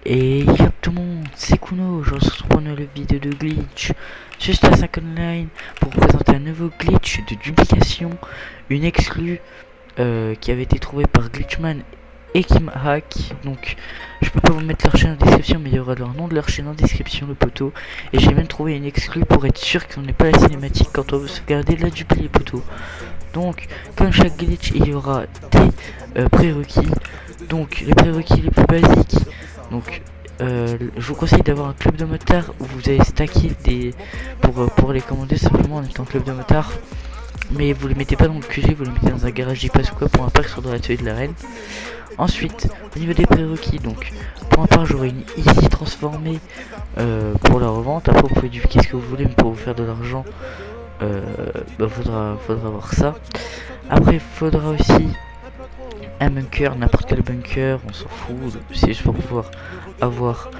Et y'a tout le monde, c'est Kuno, je se retrouve dans une nouvelle vidéo de glitch juste à 5 online pour vous présenter un nouveau glitch de duplication, une exclue qui avait été trouvée par Glitchman et KimHack. Donc je peux pas vous mettre leur chaîne en description, mais il y aura leur nom de leur chaîne en description, le poteau. Et j'ai même trouvé une exclue pour être sûr qu'on n'ait pas la cinématique quand on veut sauvegarder la dupli, les poteaux. Donc comme chaque glitch, il y aura des prérequis. Donc les prérequis les plus basiques. Donc je vous conseille d'avoir un club de motards où vous allez stacker des pour les commander simplement en étant club de motards. Mais vous les mettez pas dans le QG, vous les mettez dans un garage d'IPAS ou quoi pour un pack sur l'atelier de la reine. Ensuite, au niveau des prérequis, donc pour un part j'aurai une easy transformée pour la revente. Après vous pouvez dupliquer ce que vous voulez, mais pour vous faire de l'argent faudra avoir ça. Après il faudra aussi un bunker, n'importe quel bunker, on s'en fout, c'est juste pour pouvoir avoir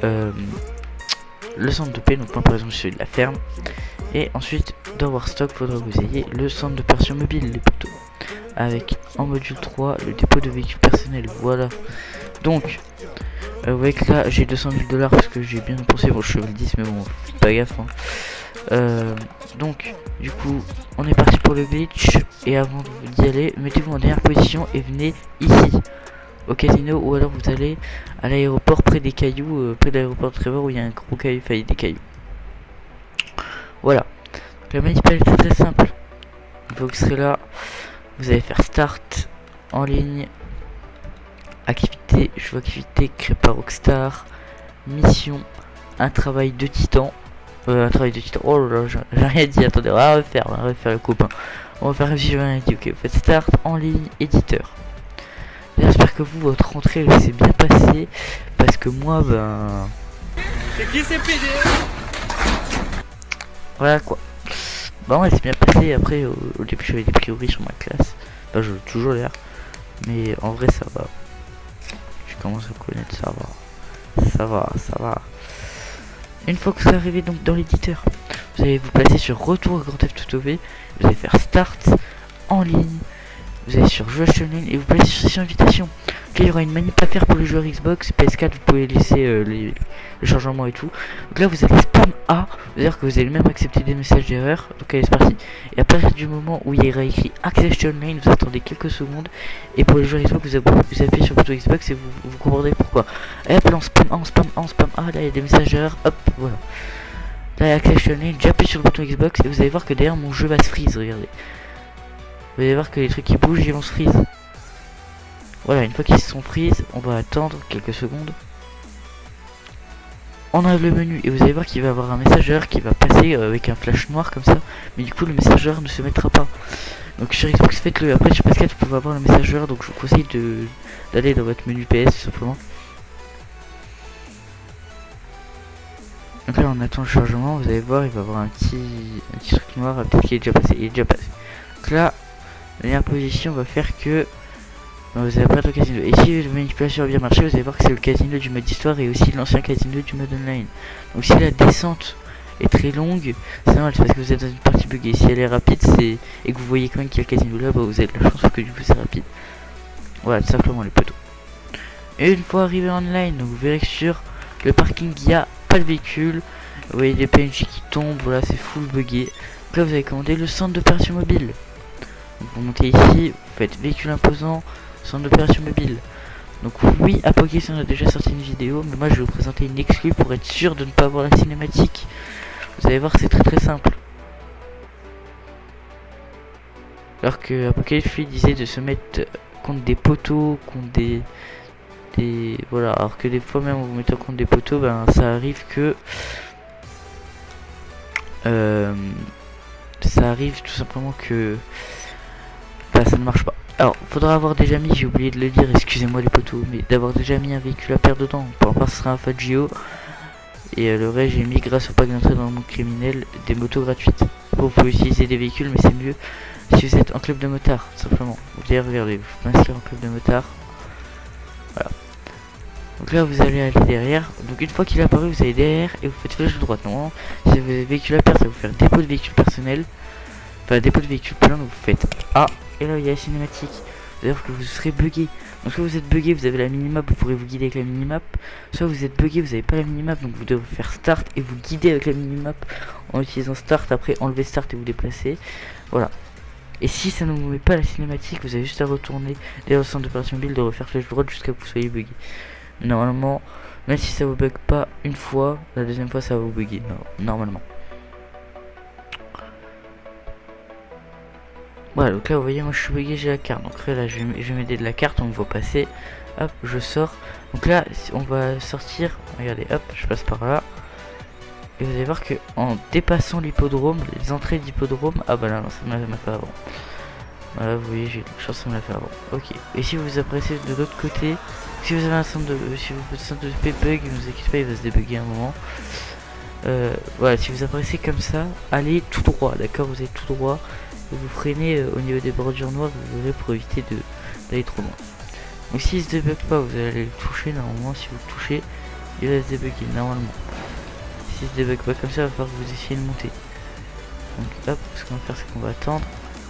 le centre de paix, donc moi par exemple celui de la ferme. Et ensuite dans Warstock faudra que vous ayez le centre de d'opération mobile, les poteaux, avec en module 3 le dépôt de véhicules personnels. Voilà, donc vous voyez que là j'ai 200 000 $, parce que j'ai bien pensé, bon je suis level 10 mais bon faites pas gaffe hein. Donc du coup on est parti pour le glitch, et avant d'y aller mettez-vous en dernière position et venez ici au casino, ou alors vous allez à l'aéroport près des cailloux, près de l'aéroport de Trevor où il y a un gros caillou, enfin des cailloux. Voilà, donc la manip est très simple. Une fois que vous serez là, vous allez faire start en ligne, activité, je vois activité créée par Rockstar, mission, un travail de titan. Un travail de titan, oh là là, j'ai rien dit, attendez, on va refaire le copain. On va faire comme si j'avais rien dit. Ok, vous faites start en ligne, éditeur. J'espère que vous, votre rentrée s'est bien passée, parce que moi, ben... C'est qui ces PD? Voilà quoi. Bon, elle s'est bien passée. Après, au début, j'avais des priori sur ma classe. Enfin, je toujours l'air. Mais en vrai, ça va. Je commence à connaître, ça va. Ça va. Une fois que vous arrivez donc dans l'éditeur, vous allez vous placer sur retour à Grand Theft Auto V. Vous allez faire start en ligne. Vous allez sur jeu online et vous placez sur session invitation. Là, il y aura une manip à faire pour les joueurs Xbox, PS4, vous pouvez laisser les changements et tout. Donc là, vous allez spam A, c'est-à-dire que vous allez même accepter des messages d'erreur. Donc allez, c'est parti. Et à partir du moment où il y aura écrit Access Online, vous attendez quelques secondes. Et pour les joueurs Xbox, vous appuyez sur le bouton Xbox et vous comprendrez pourquoi. Et hop, là, on spam A, là, il y a des messages d'erreur, hop, voilà. Là, il y a Access Online, j'appuie sur le bouton Xbox et vous allez voir que derrière mon jeu va se freeze, regardez. Vous allez voir que les trucs qui bougent, ils vont se freeze. Voilà, une fois qu'ils se sont freeze, on va attendre quelques secondes. On enlève le menu et vous allez voir qu'il va y avoir un messageur qui va passer avec un flash noir comme ça. Mais du coup, le messageur ne se mettra pas. Donc sur Xbox, faites-le. Après, sur PS4, vous pouvez avoir le messageur. Donc je vous conseille d'aller dans votre menu PS tout simplement. Donc là, on attend le chargement. Vous allez voir, il va y avoir un petit truc noir. Peut-être qu'il est déjà passé. Il est déjà passé. Donc là, la dernière position va faire que vous allez apparaître au casino. Et si le manipulation a bien marché, vous allez voir que c'est le casino du mode histoire et aussi l'ancien casino du mode online. Donc si la descente est très longue, c'est normal, c'est parce que vous êtes dans une partie buggée. Si elle est rapide, c'est et que vous voyez quand même qu'il y a le casino là, bah vous avez de la chance parce que du coup c'est rapide. Voilà, tout simplement les poteaux. Et une fois arrivé en online, donc vous verrez que sur le parking il n'y a pas de véhicule. Vous voyez des PNJ qui tombent, voilà, c'est full buggé. Donc là vous avez commandé le centre d'opération mobile. Donc vous montez ici, vous faites véhicule imposant, centre d'opération mobile. Donc oui, Apocalypse on a déjà sorti une vidéo, mais moi je vais vous présenter une exclue pour être sûr de ne pas avoir la cinématique. Vous allez voir que c'est très simple. Alors que Apocalypse lui disait de se mettre contre des poteaux, contre des voilà, alors que des fois même en vous mettant contre des poteaux, ben ça arrive que ça arrive tout simplement que ça ne marche pas. Alors, faudra avoir déjà mis, j'ai oublié de le dire, excusez-moi les poteaux, mais d'avoir déjà mis un véhicule à paire dedans. Pour part, ce sera un Fagio. Et le reste, j'ai mis grâce au pack d'entrée dans le monde criminel des motos gratuites. Vous pouvez utiliser des véhicules, mais c'est mieux si vous êtes en club de motard, simplement. Vous allez regardez, vous pouvez m'inscrire en club de motard. Voilà. Donc là, vous allez aller derrière. Donc une fois qu'il est apparu, vous allez derrière et vous faites flèche droite. Non, si vous avez véhicule à paire, ça va vous faire dépôt de véhicule personnel. Enfin, dépôt de véhicule plein, donc vous faites A. Et là il y a la cinématique. allez voir que vous serez bugué. Donc soit vous êtes bugué, vous avez la minimap, vous pourrez vous guider avec la minimap. Soit vous êtes bugué, vous n'avez pas la minimap, donc vous devez faire start et vous guider avec la minimap en utilisant start. Après enlever start et vous déplacer. Voilà. Et si ça ne vous met pas la cinématique, vous avez juste à retourner dans le centre d'opération build, de refaire flèche droite jusqu'à ce que vous soyez bugué. Normalement, même si ça vous bug pas une fois, la deuxième fois ça va vous bugger. Normalement. Voilà, donc là vous voyez, moi je suis bugué, j'ai la carte. Donc là je vais m'aider de la carte, on me voit passer. Hop, je sors. Donc là on va sortir. Regardez, hop, je passe par là. Et vous allez voir que en dépassant l'hippodrome, les entrées d'hippodrome, ah bah là non, ça me l'a fait avant. Voilà, vous voyez, j'ai une chance, ça me l'a fait avant. Ok. Et si vous vous appréciez de l'autre côté, si vous avez un centre de, si votre centre de P bug, ne vous inquiétez pas, il va se débugger un moment. Voilà, si vous appréciez comme ça, allez tout droit, d'accord, vous allez tout droit. Et vous freinez au niveau des bordures noires, vous verrez, pour éviter d'aller trop loin. Donc s'il se débug pas, vous allez le toucher. Normalement, si vous le touchez, il va se débugger normalement. Si il se débug pas comme ça, il va falloir que vous essayez de monter. Donc hop, ce qu'on va faire, c'est qu'on va attendre.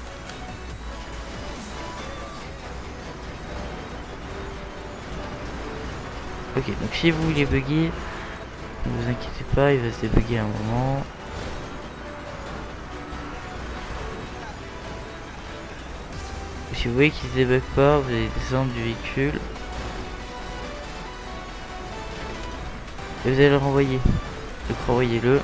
Ok, donc si vous voulez bugger, ne vous inquiétez pas, il va se débugger à un moment. Si vous voyez qu'il se débug pas, vous allez descendre du véhicule. Et vous allez le renvoyer. Donc renvoyez-le.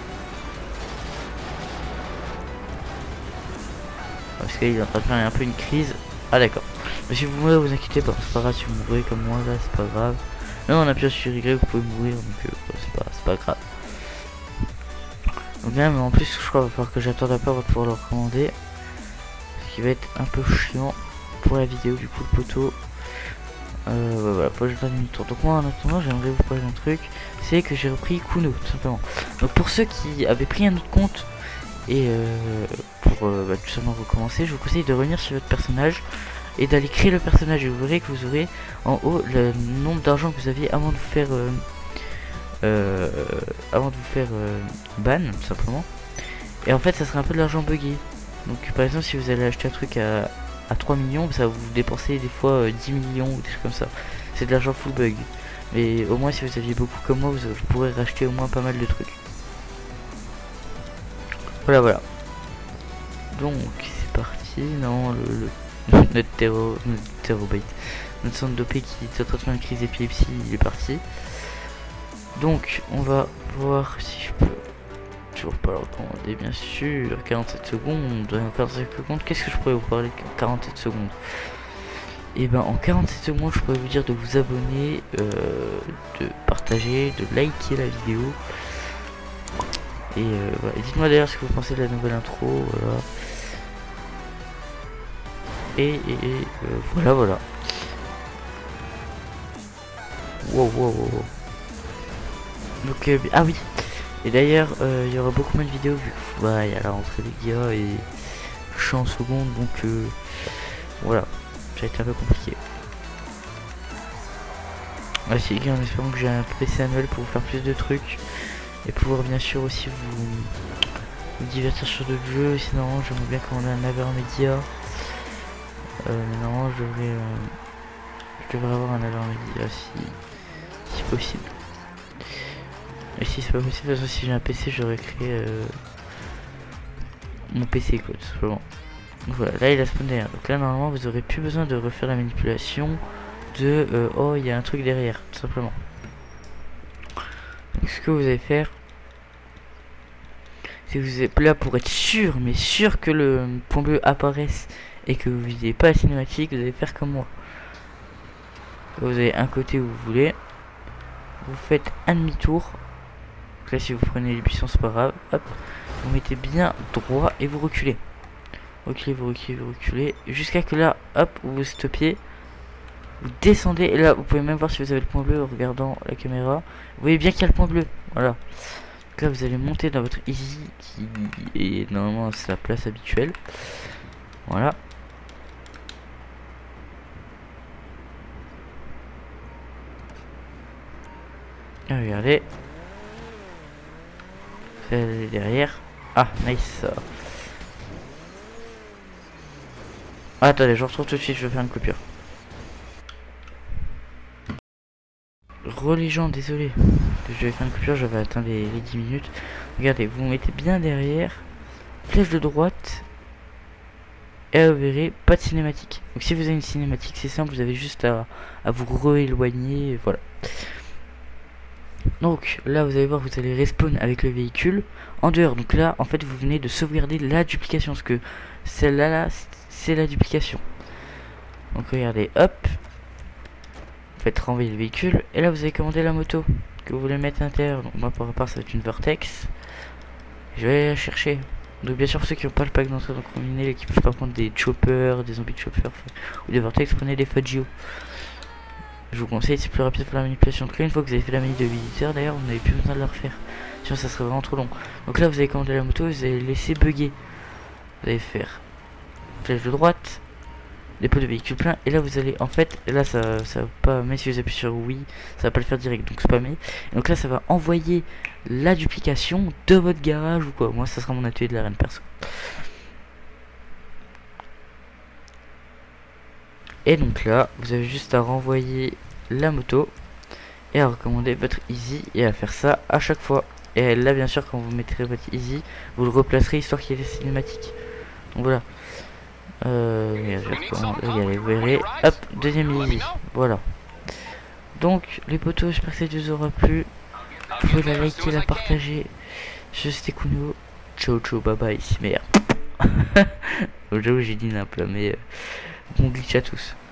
Parce qu'il est en train de faire un peu une crise. Ah d'accord. Mais si vous mourrez, vous inquiétez pas, c'est pas grave si vous mourrez comme moi là, c'est pas grave. Même en appuyant sur Y, vous pouvez mourir, donc c'est pas grave. Donc même en plus, je crois qu'il va falloir que j'attende un peu avant de pouvoir le recommander. Ce qui va être un peu chiant pour la vidéo, du coup le poteau. Voilà, pour le demi-tour. Donc moi en attendant, j'aimerais vous parler d'un truc, c'est que j'ai repris Kuno, tout simplement. Donc pour ceux qui avaient pris un autre compte et pour tout simplement recommencer, je vous conseille de revenir sur votre personnage et d'aller créer le personnage, et vous verrez que vous aurez en haut le nombre d'argent que vous aviez avant de vous faire ban, tout simplement. Et en fait ça sera un peu de l'argent buggé. Donc par exemple, si vous allez acheter un truc à 3 millions, ça va vous dépenser des fois 10 millions ou des choses comme ça. C'est de l'argent full bug. Mais au moins si vous aviez beaucoup comme moi, vous pourrez racheter au moins pas mal de trucs. Voilà. Donc c'est parti. Non, notre terrorbyte, notre centre dopé qui est en train de faire une crise d'épilepsie, il est parti. Donc on va voir si je peux toujours pas le recommander, bien sûr. 47 secondes, 47 secondes. Qu'est-ce que je pourrais vous parler de 47 secondes? Et ben en 47 secondes, je pourrais vous dire de vous abonner, de partager, de liker la vidéo. Et voilà. Dites-moi d'ailleurs ce que vous pensez de la nouvelle intro, voilà. Et voilà. Wow. Donc ah oui. Et d'ailleurs, il y aura beaucoup moins de vidéos vu que il y a la rentrée des gars et je suis en seconde, donc voilà, ça va être un peu compliqué. Merci les gars, en espérant que j'ai un PC annuel pour vous faire plus de trucs et pouvoir bien sûr aussi vous divertir sur d'autres jeux. Sinon, j'aimerais bien qu'on ait un Avermedia. Mais normalement, je devrais avoir un Avermedia si possible. Et si c'est pas possible, de toute façon, si j'ai un PC, j'aurais créé mon PC quoi, tout simplement. Donc voilà, là il a spawn derrière. Donc là normalement vous aurez plus besoin de refaire la manipulation de oh il y a un truc derrière, tout simplement. Donc ce que vous allez faire, c'est que vous êtes là pour être sûr, mais sûr que le point bleu apparaisse et que vous n'ayez pas la cinématique, vous allez faire comme moi. Vous avez un côté où vous voulez, vous faites un demi-tour. Là si vous prenez les buissons c'est pas grave, hop, vous mettez bien droit et vous reculez. Vous reculez, jusqu'à que là, hop, vous stoppiez, vous descendez, et là vous pouvez même voir si vous avez le point bleu en regardant la caméra. Vous voyez bien qu'il y a le point bleu, voilà. Donc là vous allez monter dans votre easy, qui est normalement c'est la place habituelle. Voilà. Et regardez. Vous allez derrière. Ah, nice. Ah, attendez, je retrouve tout de suite, je vais faire une coupure. Les gens, désolé. Je vais faire une coupure, j'avais atteint les 10 minutes. Regardez, vous mettez bien derrière, flèche de droite, et là, vous verrez, pas de cinématique. Donc si vous avez une cinématique, c'est simple, vous avez juste à vous rééloigner, voilà. Donc là, vous allez voir, vous allez respawn avec le véhicule en dehors. Donc là, en fait, vous venez de sauvegarder la duplication, parce que celle-là, là, c'est la duplication. Donc regardez, hop, vous faites renvoyer le véhicule, et là, vous avez commandé la moto que vous voulez mettre à l'intérieur. Donc moi, pour ma part, ça va être une Vortex. Je vais la chercher. Donc bien sûr, pour ceux qui n'ont pas le pack d'entrée dans combiné et qui peuvent pas prendre des choppers, des zombies choppers ou des Vortex, prenez des Fudgio. Je vous conseille, c'est plus rapide pour la manipulation. Donc là, une fois que vous avez fait la manip de visiteur, d'ailleurs, vous n'avez plus besoin de la refaire. Sinon, ça serait vraiment trop long. Donc là, vous avez commandé la moto, vous allez laisser bugger. Vous allez faire flèche de droite, dépôt de véhicule plein, et là vous allez, en fait, là ça va pas, mais si vous appuyez sur oui, ça va pas le faire direct, donc spammer. Donc là, ça va envoyer la duplication de votre garage ou quoi. Moi, ça sera mon atelier de la reine perso. Et donc là, vous avez juste à renvoyer la moto et à recommander votre easy et à faire ça à chaque fois. Et là, bien sûr, quand vous mettrez votre easy, vous le replacerez histoire qu'il y ait des cinématiques. Donc voilà. Regardez, vous verrez. Hop, deuxième easy. Voilà. Donc, les potos, j'espère que ça vous aura plu. Vous pouvez la liker, la partager. C'était Kuno. Ciao, ciao, bye bye, ici, merde. J'avoue, j'ai dit n'importe, mais bon glitch à tous.